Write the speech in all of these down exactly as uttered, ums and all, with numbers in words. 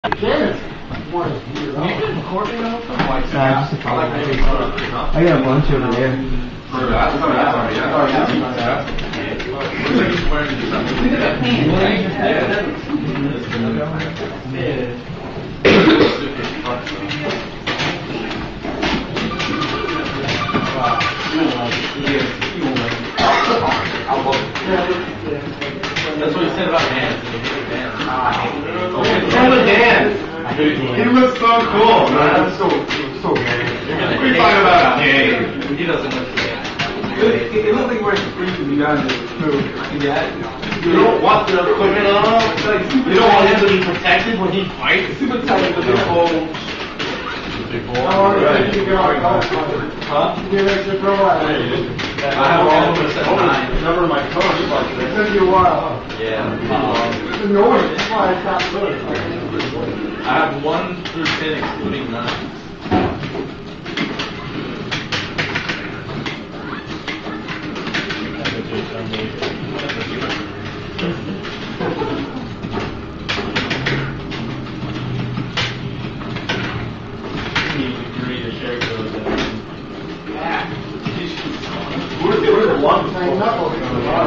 I got a bunch over there. That's what he said about Dan. Dan. He was so cool, man. So, so gay. What are you talking about? Gay. He doesn't look gay. It looks like we're freaking you guys too. Yeah. You don't want the equipment on. You don't want him to be protected when he fights. Super tight with the big hole. Big hole. Huh? I have all of them at nine. Never my phone. It took you a while. Yeah. It's annoying. That's why I stopped doing it. I have one through ten, excluding nine. Where's the one thing up over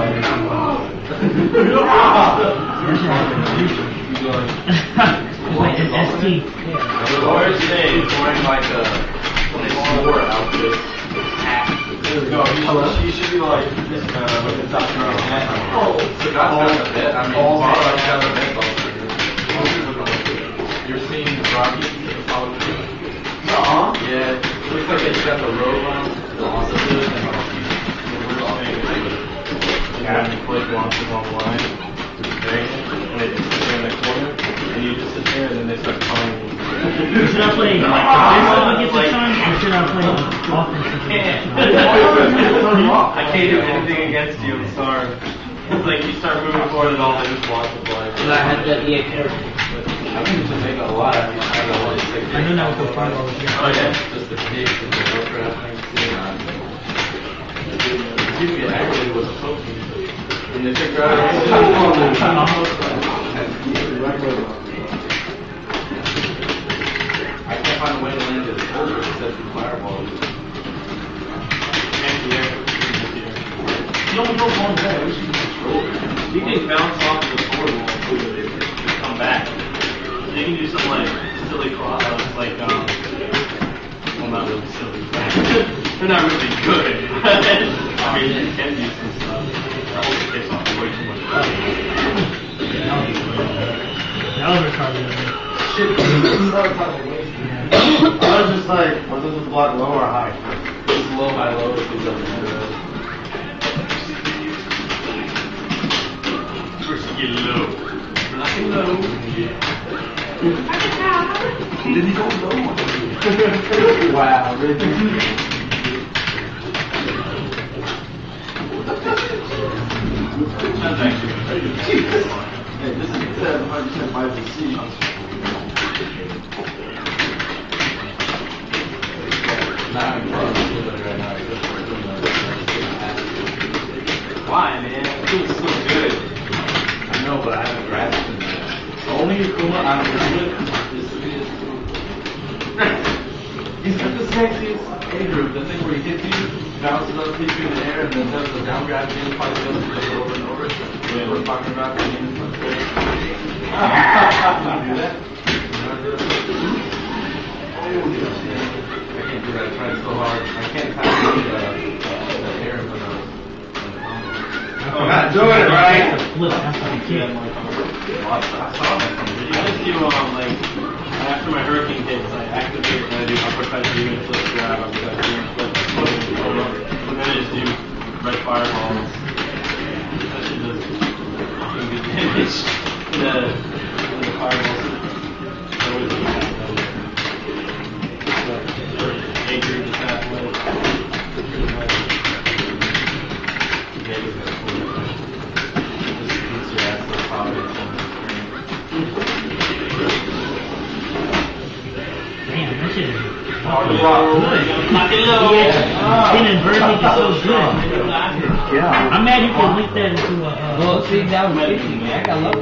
Like an S T. The lawyer today is wearing like a war outfit. Hello? She should be like this, uh, with the doctor on hat. Oh, so that's not a bit. I mean, all I have a bit. You're seeing Rocky? Uh-huh. Yeah, it looks like they got the robe on, the opposite, and yeah, the click launches online. And they just sit there in the corner, and you just sit there, and then they start calling you. Should I play defensive against the Suns, or should I play offensive? I can't do anything against you, I'm sorry. It's like you start moving forward and all, they just watch the play. Because I had that E A character. I think it's just make a lot. I mean, I don't know what it's like. I know that was the five over here. Oh, yeah, just the pigs and the Warcraft things, too. People get aggravated with a poking. And they figure out how to I can't find a way to land it over except through fireballs. You don't go one way. You can bounce off the board wall and come back. They can do something like silly cross, like, um, well, not really silly. They're not really good. I mean, you can do some stuff. That was the case off way too much. That was retarded. Shit, I was just like, what does this block low or high? It's low, high, low, if it doesn't matter. First you get low. Nothing low. Yeah. Did he go low? Wow, really? That's actually pretty good. Hey, this is one hundred percent by the sea. Why, man? It feels so good. I know, but I haven't grasped it yet. The only Akuma I'm with is this. He's got the sexiest A group, the thing where he hits you, bounces up, hits you in the air, and then does the down grab and probably does it over and over. Yeah, we're talking about the game. Can you do that? I can't do that. I tried so hard. I can't pass the, uh, the air for the. I'm not doing it right. Flip, that's what I can't. I saw that from the video. I just do, um, like, after my hurricane hits, I activate and I do uppercut, demon flip, grab, uppercut, demon flip, flip, and then I just do red fireballs. That shit does fucking good damage. The, the fireballs. I always do that. A group is halfway. Yeah, you got to pull it back. Just beats your ass so hard on the Damn, that shit is hard to block. Yeah, inadvertently just so good. Yeah. I'm mad you can link that into a. Uh, Well, see, that was fifty, man. I got love.